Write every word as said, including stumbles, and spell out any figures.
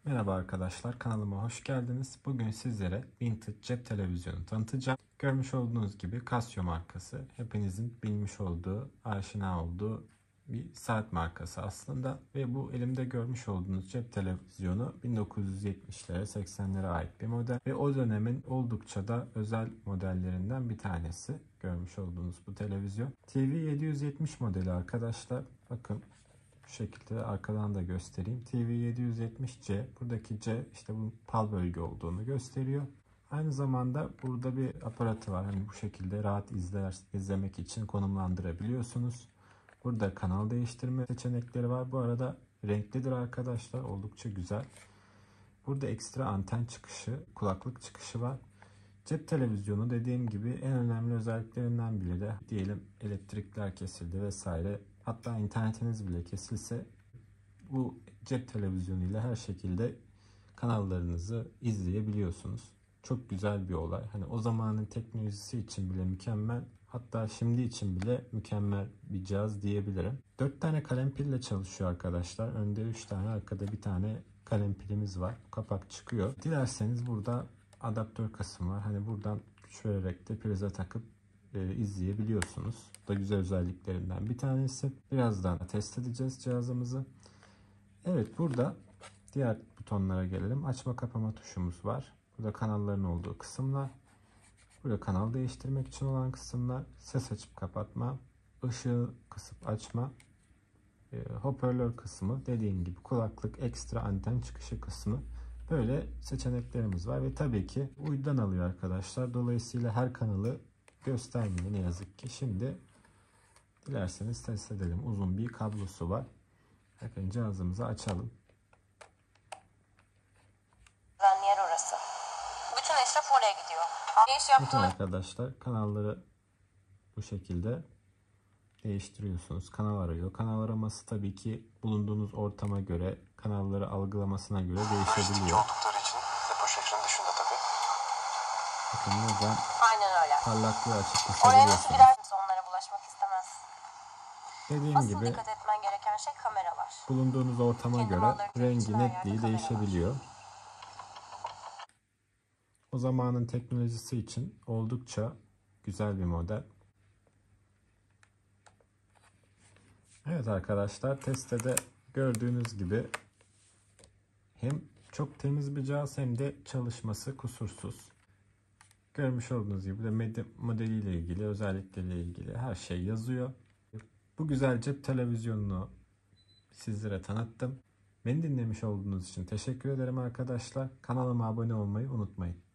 Merhaba arkadaşlar, kanalıma hoş geldiniz. Bugün sizlere vintage cep televizyonu tanıtacağım. Görmüş olduğunuz gibi Casio markası. Hepinizin bilmiş olduğu, aşina olduğu bir saat markası aslında. Ve bu elimde görmüş olduğunuz cep televizyonu bin dokuz yüz yetmişlere seksenlere ait bir model. Ve o dönemin oldukça da özel modellerinden bir tanesi. Görmüş olduğunuz bu televizyon. T V yedi yüz yetmiş modeli arkadaşlar. Bakın. Bu şekilde arkadan da göstereyim. T V yedi yüz yetmiş C. Buradaki C işte bu PAL bölge olduğunu gösteriyor. Aynı zamanda burada bir aparatı var. Hani bu şekilde rahat izler, izlemek için konumlandırabiliyorsunuz. Burada kanal değiştirme seçenekleri var. Bu arada renklidir arkadaşlar. Oldukça güzel. Burada ekstra anten çıkışı, kulaklık çıkışı var. Cep televizyonu dediğim gibi en önemli özelliklerinden biri de diyelim elektrikler kesildi vesaire. Hatta internetiniz bile kesilse bu cep televizyonu ile her şekilde kanallarınızı izleyebiliyorsunuz. Çok güzel bir olay. Hani o zamanın teknolojisi için bile mükemmel. Hatta şimdi için bile mükemmel bir cihaz diyebilirim. dört tane kalem pille çalışıyor arkadaşlar. Önde üç tane, arkada bir tane kalem pilimiz var. Kapak çıkıyor. Dilerseniz burada adaptör kısmı var. Hani buradan güç vererek de prize takıp e, izleyebiliyorsunuz. Bu da güzel özelliklerinden bir tanesi. Birazdan test edeceğiz cihazımızı. Evet, burada diğer butonlara gelelim. Açma kapama tuşumuz var. Burada kanalların olduğu kısımlar. Burada kanal değiştirmek için olan kısımlar. Ses açıp kapatma. Işığı kısıp açma. E, hoparlör kısmı. Dediğim gibi kulaklık, ekstra anten çıkışı kısmı. Böyle seçeneklerimiz var ve tabii ki uydudan alıyor arkadaşlar. Dolayısıyla her kanalı göstermiyor ne yazık ki. Şimdi dilerseniz test edelim. Uzun bir kablosu var. Bakın cihazımızı açalım. Yer orası. Bütün eşraf oraya gidiyor. Ne iş Bakın yaptığını... arkadaşlar, kanalları bu şekilde değiştiriyorsunuz. Kanal arıyor. Kanal araması tabii ki bulunduğunuz ortama göre, kanalları algılamasına göre değişebiliyor. Oldukları için depo şeklinin dışında tabii. Bakın buradan Aynen öyle. parlaklığı açıp Oraya nasıl kısabiliyorsunuz. girerse onlara bulaşmak istemez. Dediğim Asıl gibi dikkat etmen gereken şey kameralar. bulunduğunuz ortama Kendi göre malları için rengi, her yerde netliği kamera var. değişebiliyor. O zamanın teknolojisi için oldukça güzel bir model. Evet arkadaşlar, testte de gördüğünüz gibi hem çok temiz bir cihaz hem de çalışması kusursuz. Görmüş olduğunuz gibi de modeliyle ilgili, özellikleriyle ilgili her şey yazıyor. Bu güzel cep televizyonunu sizlere tanıttım. Beni dinlemiş olduğunuz için teşekkür ederim arkadaşlar. Kanalıma abone olmayı unutmayın.